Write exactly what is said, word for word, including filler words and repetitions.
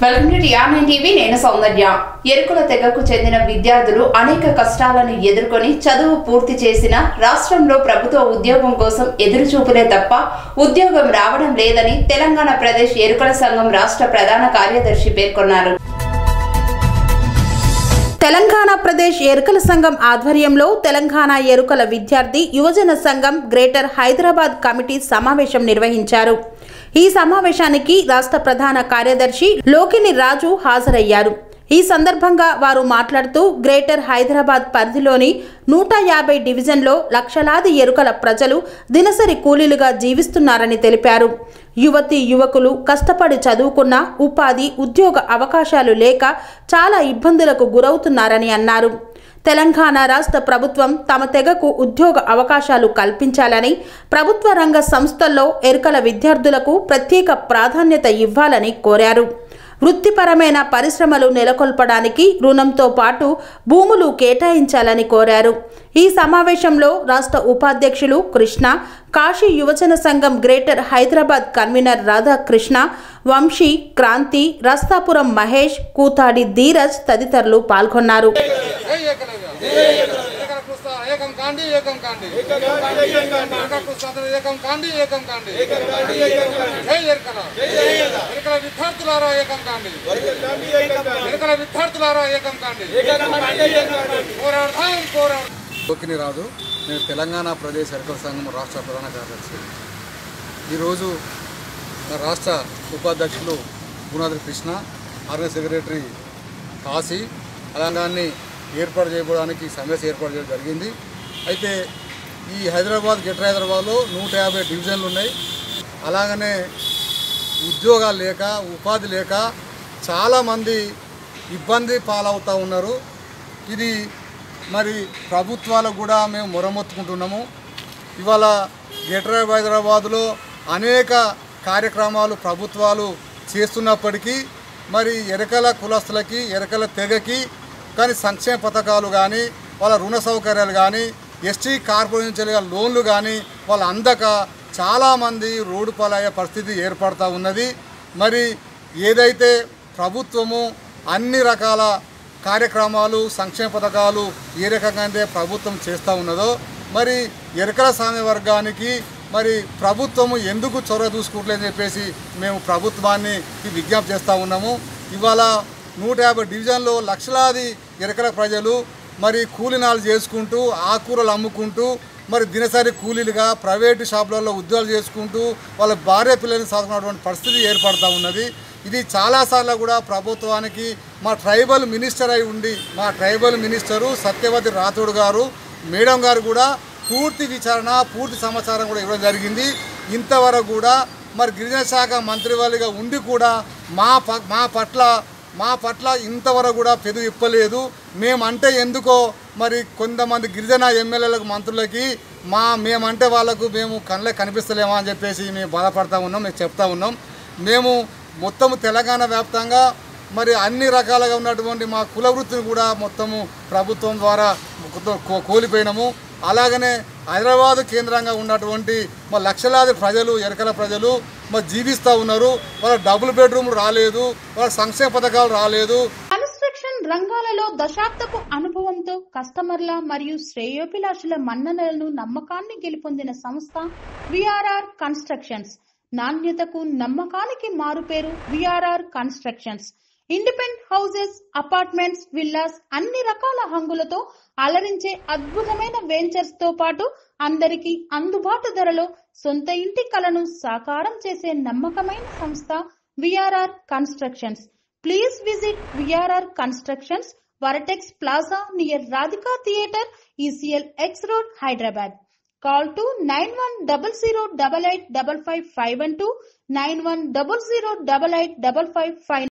Welcome to TR nine TV. నేను సౌందర్య. ఎరుకుల తెగకు చెందిన విద్యార్థులు అనేక కష్టాలను ఎదుర్కొని చదువు పూర్తి చేసిన రాష్ట్రంలో ప్రభుత్వ ఉద్యోగం కోసం ఎదురుచూపులే తప్ప ఉద్యోగం రావడం లేదని తెలంగాణ ప్రదేశ్ ఎరుకుల సంఘం రాష్ట్ర ప్రధాన కార్యదర్శి పేర్కొన్నారు. తెలంగాణ ప్రదేశ్ ఎరుకల సంఘం ఆధ్వర్యంలో తెలంగాణ ఎరుకల విద్యార్థి యువజన సంఘం గ్రేటర్ హైదరాబాద్ కమిటీ సమావేశం నిర్వహించారు. ఈ సమావేశానికి రాష్ట్ర ప్రధాన కార్యదర్శి లోకిని రాజు హాజరయ్యారు. ఈ సందర్భంగా వారు మాట్లాడుతూ గ్రేటర్ హైదరాబాద్ పరిధిలోని నూట యాభై డివిజన్లో లక్షలాది ఎరుకల ప్రజలు దినసరి కూలీలుగా జీవిస్తున్నారని తెలిపారు. యువతి యువకులు కష్టపడి చదువుకున్న ఉపాధి ఉద్యోగ అవకాశాలు లేక చాలా ఇబ్బందులకు గురవుతున్నారని అన్నారు. తెలంగాణ రాష్ట్ర ప్రభుత్వం తమ తెగకు ఉద్యోగ అవకాశాలు కల్పించాలని, ప్రభుత్వ రంగ సంస్థల్లో ఎరుకల విద్యార్థులకు ప్రత్యేక ప్రాధాన్యత ఇవ్వాలని కోరారు. వృత్తిపరమైన పరిశ్రమలు నెలకొల్పడానికి రుణంతో పాటు భూములు కేటాయించాలని కోరారు. ఈ సమావేశంలో రాష్ట్ర ఉపాధ్యక్షులు కృష్ణ, కాశీ యువజన సంఘం గ్రేటర్ హైదరాబాద్ కన్వీనర్ రాధాకృష్ణ, వంశీ, క్రాంతి, రస్తాపురం మహేష్, కూతాడి ధీరజ్ తదితరులు పాల్గొన్నారు. లోకిని రాజు, నేను తెలంగాణ ప్రదేశ్ ఎరుకల సంఘం రాష్ట్ర ప్రధాన కార్యదర్శి. ఈరోజు రాష్ట్ర ఉపాధ్యక్షులు గుణాద్రి కృష్ణ, ఆర్గనైజ్ సెక్రటరీ కాశీ అలాగాన్ని ఏర్పాటు చేయడానికి సమావేశం ఏర్పాటు చేయడం జరిగింది. అయితే ఈ హైదరాబాద్ గ్రేటర్ హైదరాబాద్లో నూట యాభై డివిజన్లు ఉన్నాయి. అలాగనే ఉద్యోగాలు లేక ఉపాధి లేక చాలామంది ఇబ్బంది పాలవుతూ ఉన్నారు. ఇది మరి ప్రభుత్వాలకు కూడా మేము మొరమొత్తుకుంటున్నాము. ఇవాళ గ్రేటర్ హైదరాబాద్లో అనేక కార్యక్రమాలు ప్రభుత్వాలు చేస్తున్నప్పటికీ మరి ఎరకల కులస్తులకి ఎరకల తెగకి కానీ సంక్షేమ పథకాలు కానీ వాళ్ళ రుణ సౌకర్యాలు కానీ ఎస్టీ కార్పొరేషన్ లోన్లు కానీ వాళ్ళ అందక చాలామంది రోడ్డు పాలయ్యే పరిస్థితి ఏర్పడుతూ ఉన్నది. మరి ఏదైతే ప్రభుత్వము అన్ని రకాల కార్యక్రమాలు సంక్షేమ పథకాలు ఏ రకంగా అయితే ప్రభుత్వం చేస్తూ ఉన్నదో మరి ఎరకల సామ్య వర్గానికి మరి ప్రభుత్వము ఎందుకు చొరవ చూసుకోవట్లేదని చెప్పేసి మేము ప్రభుత్వాన్ని విజ్ఞప్తి చేస్తూ ఉన్నాము. ఇవాళ నూట యాభై డివిజన్లో లక్షలాది ఎరకల ప్రజలు మరి కూలీనాలు చేసుకుంటూ ఆకూరలు అమ్ముకుంటూ మరి దినసరి కూలీలుగా ప్రైవేటు షాపులలో ఉద్యోగాలు చేసుకుంటూ వాళ్ళ భార్య పిల్లల్ని సాధుకున్నటువంటి పరిస్థితి ఏర్పడుతూ ఉన్నది. ఇది చాలాసార్లు కూడా ప్రభుత్వానికి మా ట్రైబల్ మినిస్టర్ అయి ఉండి మా ట్రైబల్ మినిస్టరు సత్యవతి రాథోడ్ గారు మేడం గారు కూడా పూర్తి విచారణ పూర్తి సమాచారం కూడా ఇవ్వడం జరిగింది. ఇంతవరకు కూడా మరి గిరిజన శాఖ మంత్రివర్యులుగా ఉండి కూడా మా ప మా పట్ల మా పట్ల ఇంతవరకు కూడా పెదవి ఇప్పలేదు. మేమంటే ఎందుకో మరి కొంతమంది గిరిజన ఎమ్మెల్యేలకు మంత్రులకి మా మేమంటే వాళ్ళకు మేము కళ్ళకి కనిపిస్తలేమా అని చెప్పేసి మేము బాధపడతా ఉన్నాం, మేము చెప్తా ఉన్నాం. మేము మొత్తం తెలంగాణ వ్యాప్తంగా మరి అన్ని రకాలుగా ఉన్నటువంటి మా కుల వృత్తిని కూడా మొత్తము ప్రభుత్వం ద్వారా కోల్పోయినాము. అలాగనే హైదరాబాద్ కేంద్రంగా ఉన్నటువంటి మా లక్షలాది ప్రజలు ఎరకల ప్రజలు మరి జీవిస్తూ ఉన్నారు. వాళ్ళ డబుల్ బెడ్రూమ్లు రాలేదు, వాళ్ళ సంక్షేమ పథకాలు రాలేదు. కన్స్ట్రక్షన్ రంగాలలో దశాబ్దపు అనుభవంతో కస్టమర్ల మరియు శ్రేయోభిలాషుల మన్ననలను నమ్మకాన్ని గెలుపొందిన సంస్థ విఆర్ఆర్ కన్స్ట్రక్షన్స్. నాణ్యతకు నమ్మకానికి మారుపేరు VRR constructions. Independent houses, apartments, villas అన్ని రకాల హంగులతో అలరించే అద్భుతమైన వెంచర్స్ తో పాటు అందరికీ అందుబాటు ధరలో సొంత ఇంటి కలను సాకారం చేసే నమ్మకమైన సంస్థ VRR constructions. Please visit VRR constructions, Vertex plaza near Radhika theatre, ECL X road, Hyderabad. Call to nine one zero zero eight eight five five five one two, nine one zero zero eight eight five five five.